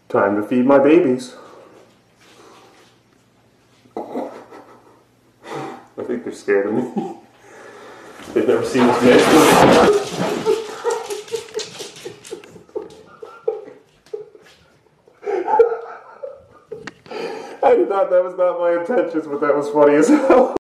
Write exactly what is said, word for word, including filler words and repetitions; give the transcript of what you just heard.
Time to feed my babies. I think they're scared of me. They've never seen this man before. I thought that was not my intentions, but that was funny as hell.